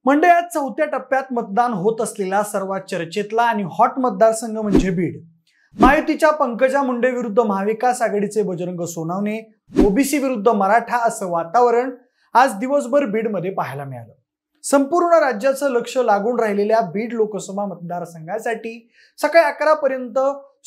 मंडळी, आज चौथ्या टप्प्यात मतदान होत असलेला सर्वात चर्चेतला आणि हॉट मतदारसंघ म्हणजे बीड. महायुतीच्या पंकजा मुंडे विरुद्ध महाविकास आघाडीचे बजरंग सोनवणे, ओबीसी विरुद्ध मराठा असं वातावरण आज दिवसभर बीडमध्ये पाहायला मिळालं. संपूर्ण राज्याचं लक्ष लागून राहिलेल्या बीड लोकसभा मतदारसंघासाठी सकाळी 11 पर्यंत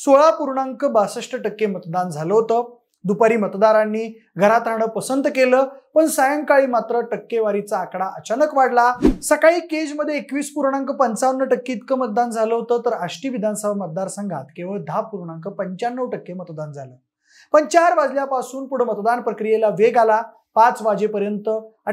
16.62% मतदान झालं होतं. दुपारी मतदारांनी घरात राहणं पसंत केलं, पण सायंकाळी मात्र टक्केवारीचा आकडा अचानक वाढला. सकाळी केजमध्ये 21.55% इतकं मतदान झालं होतं, तर आष्टी विधानसभा मतदारसंघात केवळ 10.95% मतदान झालं. पण 4 वाजल्यापासून पुढे मतदान प्रक्रियेला वेग आला. 5 वाजेपर्यंत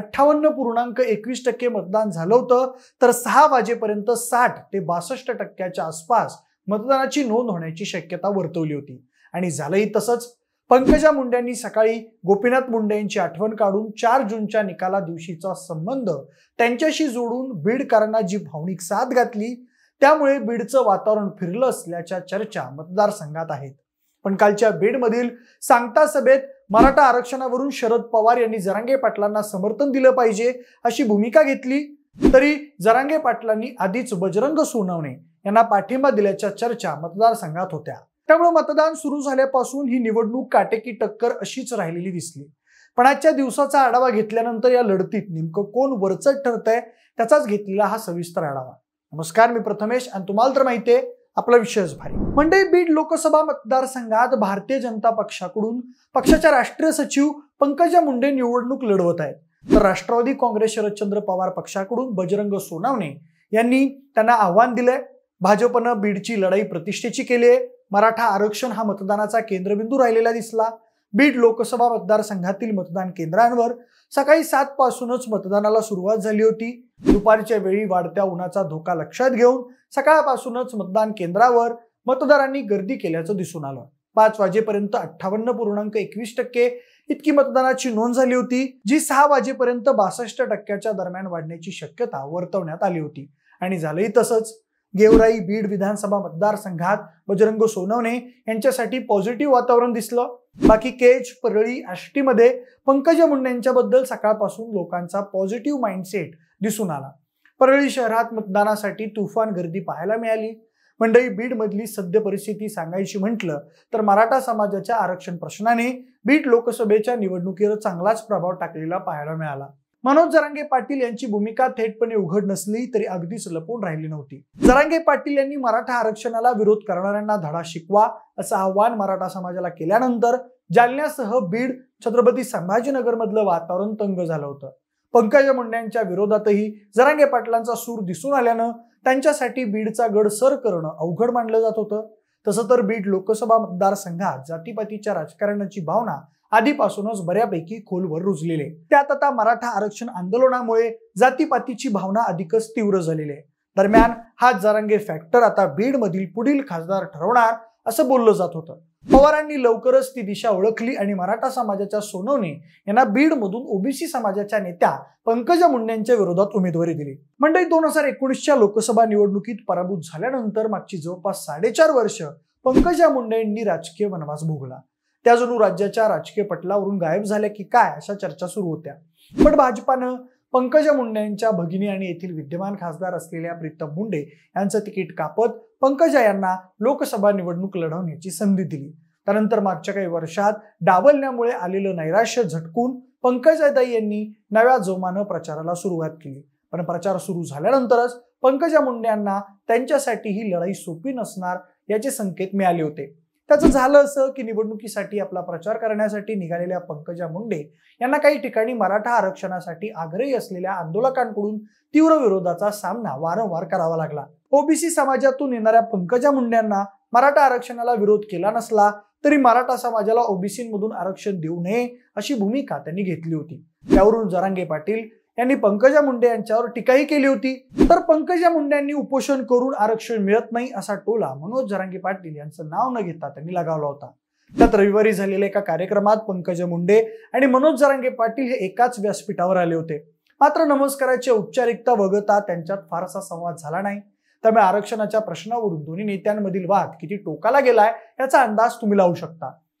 58.21% मतदान झालं होतं, तर 6 वाजेपर्यंत 60 ते 62% आसपास मतदानाची नोंद होण्याची शक्यता वर्तवली होती. आणि झालंही तसंच. पंकजा मुंडेंनी सकाळी गोपीनाथ मुंडे यांची आठवण काढून 4 जूनच्या निकाला दिवशीचा संबंध त्यांच्याशी जोडून बीडकरांना जी भावनिक साथ घातली, त्यामुळे बीडचं वातावरण फिरलं असल्याच्या चर्चा मतदारसंघात आहेत. पण कालच्या बीडमधील सांगता सभेत मराठा आरक्षणावरून शरद पवार यांनी जरांगे पाटलांना समर्थन दिलं पाहिजे अशी भूमिका घेतली, तरी जरांगे पाटलांनी आधीच बजरंग सोनवणे यांना पाठिंबा दिल्याच्या चर्चा मतदारसंघात होत्या. त्यामुळे मतदान सुरू झाल्यापासून ही निवडणूक काटेकी टक्कर अशीच राहिलेली दिसली. पण आजच्या दिवसाचा आढावा घेतल्यानंतर या लढतीत नेमकं कोण वरचढ ठरतंय त्याचाच घेतलेला हा सविस्तर आढावा. नमस्कार, मी प्रथमेश आणि तुम्हाला तर माहितीये आपला विषयच भारी. मंडळी, बीड लोकसभा मतदारसंघात भारतीय जनता पक्षाकडून पक्षाच्या राष्ट्रीय सचिव पंकजा मुंडे निवडणूक लढवत आहेत, तर राष्ट्रवादी काँग्रेस शरदचंद्र पवार पक्षाकडून बजरंग सोनवणे यांनी त्यांना आव्हान दिलंय. भाजपनं बीडची लढाई प्रतिष्ठेची केली आहे. मराठा आरक्षण हा मतदानाचा केंद्रबिंदू राहिलेला दिसला. बीड लोकसभा मतदारसंघातील मतदान केंद्रांवर सकाळी 7 पासूनच मतदानाला सुरुवात झाली होती. दुपारच्या वेळी वाढत्या उन्हाचा धोका लक्षात घेऊन सकाळपासूनच मतदान केंद्रावर मतदारांनी गर्दी केल्याचं दिसून आलं. 5 वाजेपर्यंत 58.21% इतकी मतदानाची नोंद झाली होती, जी 6 वाजेपर्यंत 62% दरम्यान वाढण्याची शक्यता वर्तवण्यात आली होती. आणि झालंही तसंच. गेवराई बीड विधानसभा मतदारसंघात बजरंग सोनवणे यांच्यासाठी पॉझिटिव्ह वातावरण दिसलं. बाकी केज, परळी, आष्टीमध्ये पंकजा मुंडे यांच्याबद्दल सकाळपासून लोकांचा पॉझिटिव्ह माइंडसेट दिसून आला. परळी शहरात मतदानासाठी तुफान गर्दी पाहायला मिळाली. मंडळी, बीड मधली सद्य परिस्थिती सांगायची म्हटलं तर मराठा समाजाच्या आरक्षण प्रश्नाने बीड लोकसभेच्या निवडणुकीवर चांगलाच प्रभाव टाकलेला पाहायला मिळाला. मनोज जरांगे पाटील यांची भूमिका थेटपणे उघड नसली तरी अगदीच लपून राहिली नव्हती. जरांगे पाटील यांनी मराठा आरक्षणाला विरोध करणाऱ्यांना धडा शिकवा असं आव्हान मराठा समाजाला केल्यानंतर जालन्यासह बीड, छत्रपती संभाजीनगर मधलं वातावरण तंग झालं होतं. पंकजा मुंडे यांच्या विरोधातही जरांगे पाटलांचा सूर दिसून आल्यानं त्यांच्यासाठी बीडचा गड सर करणं अवघड मानलं जात होतं. तसं तर बीड लोकसभा मतदारसंघात जातीपातीच्या राजकारणाची भावना आधीपासूनच बऱ्यापैकी खोलवर रुजलेली आहे. त्यात आता मराठा आरक्षण आंदोलनामुळे जातीपातीची भावना अधिकच तीव्र झालेली आहे. दरम्यान हा जरांगे फॅक्टर आता बीड मधील पुढील खासदार ठरवणार असं बोललं जात होतं. पवारांनी लवकरच ती दिशा ओळखली आणि मराठा समाजाच्या सोनवणे यांना बीड मधून ओबीसी समाजाच्या नेत्या पंकजा मुंडे यांच्या विरोधात उमेदवारी दिली. मंडळी, 2019च्या लोकसभा निवडणुकीत पराभूत झाल्यानंतर मागची जवळपास 4.5 वर्ष पंकजा मुंडे यांनी राजकीय वनवास भोगला. त्या जणू राज्याच्या राजकीय पटलावरून गायब झाल्या की काय अशा चर्चा सुरू होत्या. पण भाजपानं पंकजा मुंडे यांच्या भगिनी आणि येथील विद्यमान खासदार असलेल्या प्रीतम मुंडे यांचं तिकीट कापत पंकजा यांना लोकसभा निवडणूक लढवण्याची संधी दिली. त्यानंतर मागच्या काही वर्षात डावलण्यामुळे आलेलं नैराश्य झटकून पंकजाताई यांनी नव्या जोमानं प्रचाराला सुरुवात केली. पण प्रचार सुरू झाल्यानंतरच पंकजा मुंडे यांना त्यांच्यासाठी ही लढाई सोपी नसणार याचे संकेत मिळाले होते. त्याचं झालं असं की निवडणुकीसाठी आपला प्रचार करण्यासाठी निघालेल्या पंकजा मुंडे यांना काही ठिकाणी मराठा आरक्षणासाठी आग्रही असलेल्या आंदोलकांकडून तीव्र विरोधाचा सामना वारंवार करावा लागला. ओबीसी समाजातून येणाऱ्या पंकजा मुंडे यांना मराठा आरक्षणाला विरोध केला नसला तरी मराठा समाजाला ओबीसीमधून आरक्षण देऊ नये अशी भूमिका त्यांनी घेतली होती. त्यावरून जरांगे पाटील यांनी पंकजा मुंडे यांच्यावर टीकाही केली होती. तर पंकजा मुंडे यांनी उपोषण करून आरक्षण मिळत नाही असा टोला मनोज जरांगे पाटील यांचं नाव न घेता त्यांनी लगावला होता. त्यात रविवारी झालेल्या एका कार्यक्रमात पंकजा मुंडे आणि मनोज जरांगे पाटील हे एकाच व्यासपीठावर आले होते. मात्र नमस्काराची औपचारिकता वगळता त्यांच्यात फारसा संवाद झाला नाही. त्यामुळे आरक्षणाच्या प्रश्नावरून दोन्ही नेत्यांमधील वाद किती टोकाला गेलाय याचा अंदाज तुम्ही लावू शकता.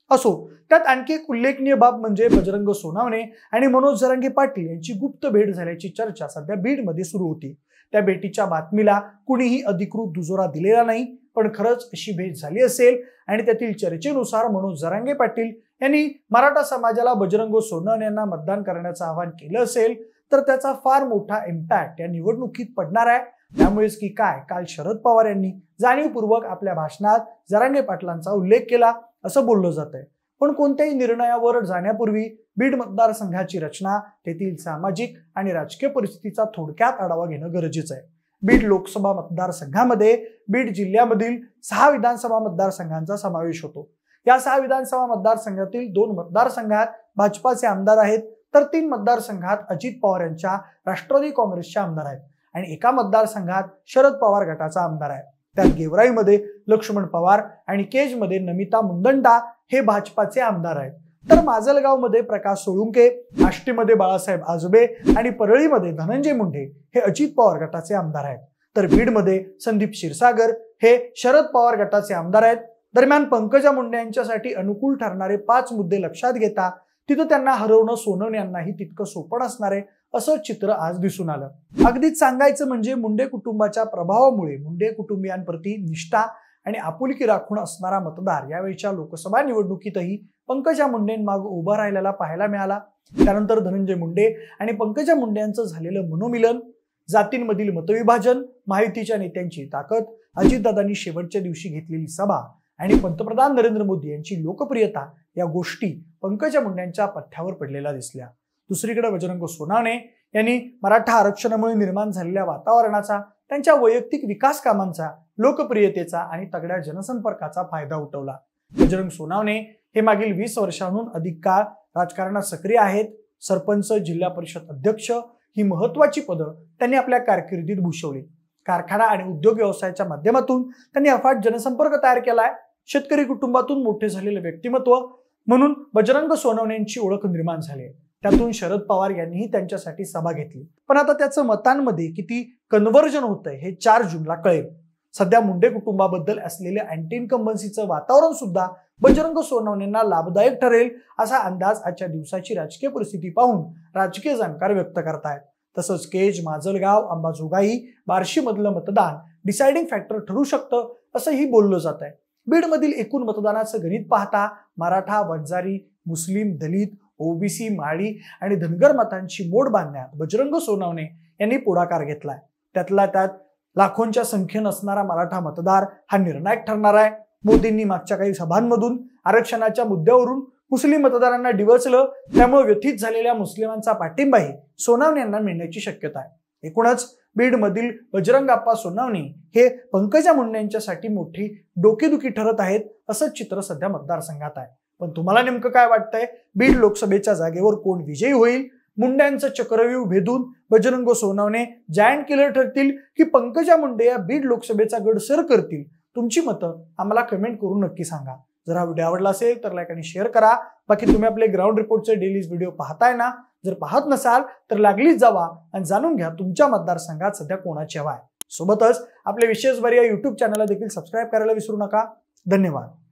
असो, त्यात आणखी एक उल्लेखनीय बाब म्हणजे बजरंग सोनावणे आणि मनोज जरांगे पाटील यांची गुप्त भेट झाल्याची चर्चा सध्या बीडमध्ये सुरू होती। त्या भेटीच्या बातमीला कुणीही अधिकृत दुजोरा दिलेला नाही, पण खरंच अशी भेट झाली असेल आणि त्यातील चर्चेनुसार मनोज जरांगे पाटील यांनी मराठा समाजाला बजरंग सोनवणे यांना मतदान करण्याचं आवाहन केलं असेल तर त्याचा फार मोठा इम्पॅक्ट या निवडणुकीत पडणार आहे। त्यामुळेच की काय, काल शरद पवार यांनी जाणीवपूर्वक आपल्या भाषणात जरांगे पाटलांचा उल्लेख केला असं बोललं जात आहे। पण कोणत्याही निर्णयावर जाण्यापूर्वी बीड मतदारसंघाची रचना, तेथील सामाजिक आणि राजकीय परिस्थितीचा थोडक्यात आढावा घेणं गरजेचं आहे। बीड लोकसभा मतदारसंघामध्ये बीड जिल्ह्यामधील 6 विधानसभा मतदारसंघांचा समावेश होतो। या 6 विधानसभा मतदारसंघातील 2 मतदारसंघात भाजपाचे आमदार आहेत, तर 3 मतदारसंघात अजित पवार यांच्या राष्ट्रवादी काँग्रेसचे आमदार आहेत आणि एका मतदारसंघात शरद पवार गटाचा आमदार आहे। त्यात गेवराईमध्ये लक्ष्मण पवार आणि केजमध्ये नमिता मुंदंडा हे भाजपाचे आमदार आहेत, तर माजलगावमध्ये प्रकाश सोळुंके, आष्टीमध्ये बाळासाहेब आजबे आणि परळीमध्ये धनंजय मुंडे हे अजित पवार गटाचे आमदार आहेत, तर बीडमध्ये संदीप क्षीरसागर हे शरद पवार गटाचे आमदार आहेत। दरम्यान पंकजा मुंडे यांच्यासाठी अनुकूल ठरणारे 5 मुद्दे लक्षात घेता तिथं त्यांना हरवणं सोनवणे यांनाही तितकं सोपं असणार आहे असं चित्र आज दिसून आलं। अगदीच सांगायचं म्हणजे मुंडे कुटुंबाच्या प्रभावामुळे मुंडे कुटुंबियांप्रती निष्ठा आणि आपुलकी राखून असणारा मतदार यावेळीच्या लोकसभा निवडणुकीतही पंकजा मुंडेंमागे उभा राहिलेला पाहायला मिळाला। त्यानंतर धनंजय मुंडे आणि पंकजा मुंडे यांचं झालेलं मनोमिलन, जातींमधील मतविभाजन, माहितीच्या नेत्यांची ताकद, अजितदादांनी शेवटच्या दिवशी घेतलेली सभा आणि पंतप्रधान नरेंद्र मोदी यांची लोकप्रियता या गोष्टी पंकजा मुंडेंच्या पथ्यावर पडलेल्या दिसल्या। दुसरीकडे बजरंग सोनावणे यांनी मराठा आरक्षणामुळे निर्माण झालेल्या वातावरणाचा, त्यांच्या वैयक्तिक विकास कामांचा, लोकप्रियतेचा आणि तगड्या जनसंपर्काचा फायदा उठवला। बजरंग सोनावणे हे मागील 20 वर्षांहून अधिक काळ राजकारणात सक्रिय आहेत। सरपंच, जिल्हा परिषद अध्यक्ष ही महत्वाची पदं त्यांनी आपल्या कारकिर्दीत भूषवली। कारखाना आणि उद्योग व्यवसायाच्या माध्यमातून त्यांनी अफाट जनसंपर्क तयार केलाय। शेतकरी कुटुंबातून मोठे झालेले व्यक्तिमत्व म्हणून बजरंग सोनवणे यांची ओळख निर्माण झाली। त्यातून शरद पवार यांनीही त्यांच्यासाठी सभा घेतली, पण आता त्याचं मतांमध्ये किती कन्व्हर्जन होतंय हे 4 जूनला कळेल। सध्या मुंडे कुटुंबाबद्दल असलेले अँटी इन्कम्बन्सीचं वातावरण सुद्धा बजरंग सोनवणेंना लाभदायक ठरेल असा अंदाज आजच्या दिवसाची राजकीय परिस्थिती पाहून राजकीय जाणकार व्यक्त करतायत। तसंच केज, माजलगाव, अंबाजोगाई, बार्शी मधलं मतदान डिसाइडिंग फॅक्टर ठरू शकतं असंही बोललं जात आहे। बीडमधील एकूण मतदानाचं गणित पाहता मराठा, वंजारी, मुस्लिम, दलित, ओबीसी, माळी आणि धनगर मतांची मोड बांधण्यात बजरंग सोनवणे यांनी पुढाकार घेतलाय। त्यातला त्यात लाखोंच्या संख्येनं असणारा मराठा मतदार हा निर्णायक ठरणार आहे। मोदींनी मागच्या काही सभांमधून आरक्षणाच्या मुद्द्यावरून मुस्लिम मतदारांना डिवचलं, त्यामुळे व्यथित झालेल्या मुस्लिमांचा पाठिंबाही सोनवणे यांना मिळण्याची शक्यता आहे। एकूणच बीडमधील बजरंगाप्पा सोनवणे हे पंकजा मुंडे यांच्यासाठी मोठी डोकेदुखी ठरत आहेत असं चित्र सध्या मतदारसंघात आहे। पण तुम्हाला नेमकं काय वाटतंय? बीड लोकसभेच्या जागेवर कोण विजयी होईल? मुंड्यांचं चक्रव्यूह भेदून बजरंग सोनवणे जायंट किलर ठरतील की पंकजा मुंडे या बीड लोकसभेचा गड सर करतील? तुमची मतं आम्हाला कमेंट करून नक्की सांगा। जर हा व्हिडिओ आवडला असेल तर लाईक आणि शेअर करा। बाकी तुम्ही आपले ग्राउंड रिपोर्टचे डेलीज व्हिडिओ पाहताय ना? जर पाहत नसाल तर लागलीच जावा आणि जाणून घ्या तुमच्या मतदारसंघात सध्या कोणाची हवा आहे। सोबतच आपल्या विशेष बरी या YouTube चॅनलला देखील सबस्क्राईब करायला विसरू नका। धन्यवाद।